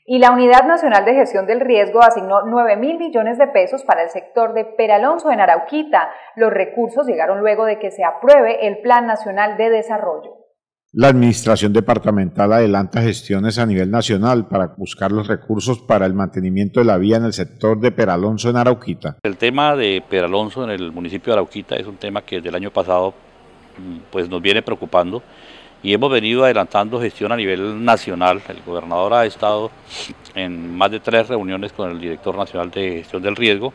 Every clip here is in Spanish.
Y la Unidad Nacional de Gestión del Riesgo asignó 9.000 millones de pesos para el sector de Peralonso en Arauquita. Los recursos llegaron luego de que se apruebe el Plan Nacional de Desarrollo. La Administración Departamental adelanta gestiones a nivel nacional para buscar los recursos para el mantenimiento de la vía en el sector de Peralonso en Arauquita. El tema de Peralonso en el municipio de Arauquita es un tema que desde el año pasado pues, nos viene preocupando y hemos venido adelantando gestión a nivel nacional. El gobernador ha estado en más de 3 reuniones con el director nacional de gestión del riesgo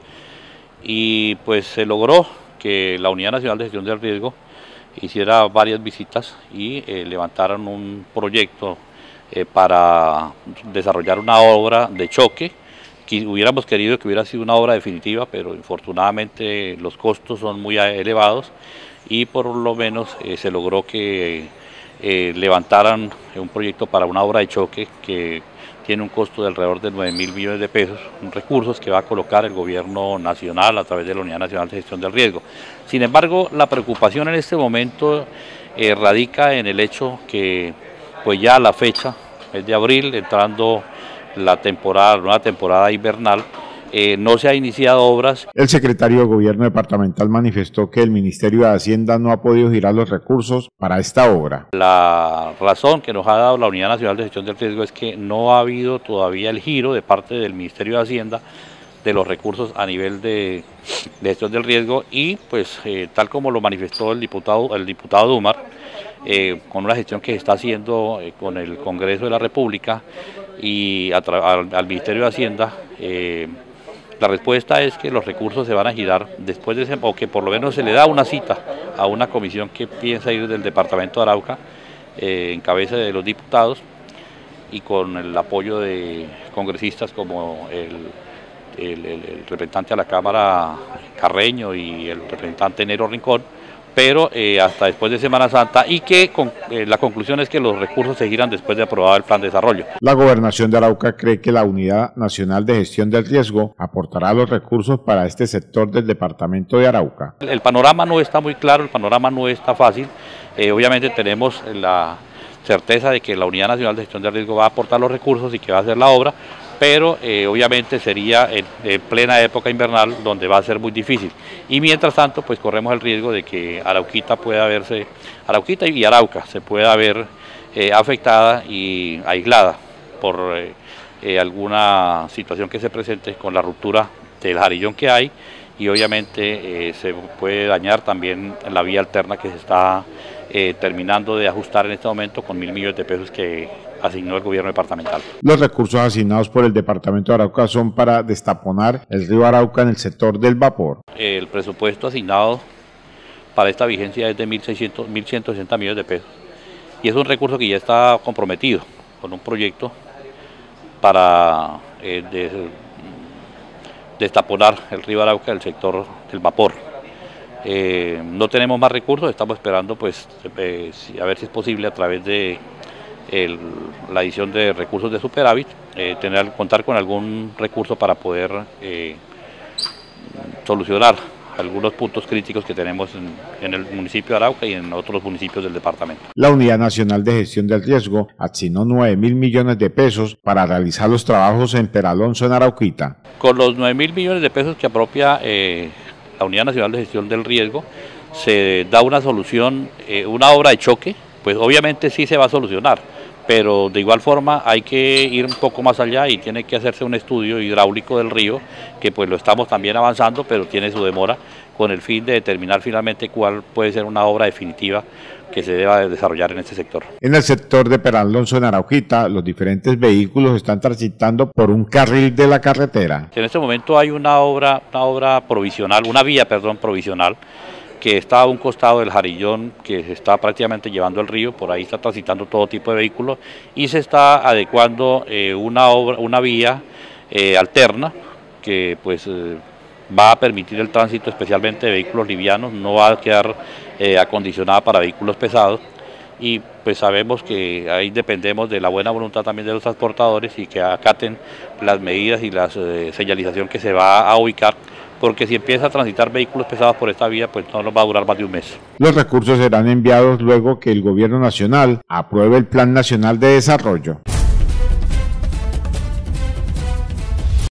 y pues se logró que la Unidad Nacional de Gestión del Riesgo hiciera varias visitas y levantaron un proyecto para desarrollar una obra de choque. Hubiéramos querido que hubiera sido una obra definitiva, pero infortunadamente los costos son muy elevados y por lo menos se logró que levantaran un proyecto para una obra de choque que tiene un costo de alrededor de 9.000 millones de pesos, recursos que va a colocar el gobierno nacional a través de la Unidad Nacional de Gestión del Riesgo. Sin embargo, la preocupación en este momento radica en el hecho que pues ya a la fecha, es de abril, entrando la nueva temporada invernal, no se ha iniciado obras. El secretario de Gobierno departamental manifestó que el Ministerio de Hacienda no ha podido girar los recursos para esta obra. La razón que nos ha dado la Unidad Nacional de Gestión del Riesgo es que no ha habido todavía el giro de parte del Ministerio de Hacienda de los recursos a nivel de gestión del riesgo y pues tal como lo manifestó el diputado Dumar, con una gestión que se está haciendo con el Congreso de la República y al Ministerio de Hacienda, la respuesta es que los recursos se van a girar después de o que por lo menos se le da una cita a una comisión que piensa ir del departamento de Arauca, en cabeza de los diputados y con el apoyo de congresistas como el representante a la Cámara Carreño y el representante Nero Rincón, pero hasta después de Semana Santa y que la conclusión es que los recursos se giran después de aprobado el plan de desarrollo. La Gobernación de Arauca cree que la Unidad Nacional de Gestión del Riesgo aportará los recursos para este sector del departamento de Arauca. El panorama no está muy claro, el panorama no está fácil. Obviamente tenemos la certeza de que la Unidad Nacional de Gestión del Riesgo va a aportar los recursos y que va a hacer la obra, pero obviamente sería en plena época invernal donde va a ser muy difícil. Y mientras tanto, pues corremos el riesgo de que Arauquita y Arauca se pueda ver afectada y aislada por alguna situación que se presente con la ruptura del jarillón que hay y obviamente se puede dañar también la vía alterna que se está terminando de ajustar en este momento con 1.000 millones de pesos que asignó el gobierno departamental. Los recursos asignados por el departamento de Arauca son para destaponar el río Arauca en el sector del vapor. El presupuesto asignado para esta vigencia es de 1.160 millones de pesos y es un recurso que ya está comprometido con un proyecto para destaponar el río Arauca del sector del vapor. No tenemos más recursos, estamos esperando pues a ver si es posible a través de la adición de recursos de superávit, contar con algún recurso para poder solucionar algunos puntos críticos que tenemos en el municipio de Arauca y en otros municipios del departamento. La Unidad Nacional de Gestión del Riesgo asignó 9.000 millones de pesos para realizar los trabajos en Peralonso en Arauquita. Con los 9.000 millones de pesos que apropia la Unidad Nacional de Gestión del Riesgo, se da una solución, una obra de choque, pues obviamente sí se va a solucionar, pero de igual forma hay que ir un poco más allá y tiene que hacerse un estudio hidráulico del río, que pues lo estamos también avanzando, pero tiene su demora, con el fin de determinar finalmente cuál puede ser una obra definitiva que se deba desarrollar en este sector. En el sector de Peralonso en Arauquita, los diferentes vehículos están transitando por un carril de la carretera. En este momento hay una vía provisional, que está a un costado del jarillón que se está prácticamente llevando el río, por ahí está transitando todo tipo de vehículos y se está adecuando una vía alterna que pues va a permitir el tránsito especialmente de vehículos livianos, no va a quedar acondicionada para vehículos pesados y pues sabemos que ahí dependemos de la buena voluntad también de los transportadores y que acaten las medidas y la señalización que se va a ubicar, porque si empieza a transitar vehículos pesados por esta vía, pues no nos va a durar más de un mes. Los recursos serán enviados luego que el Gobierno Nacional apruebe el Plan Nacional de Desarrollo.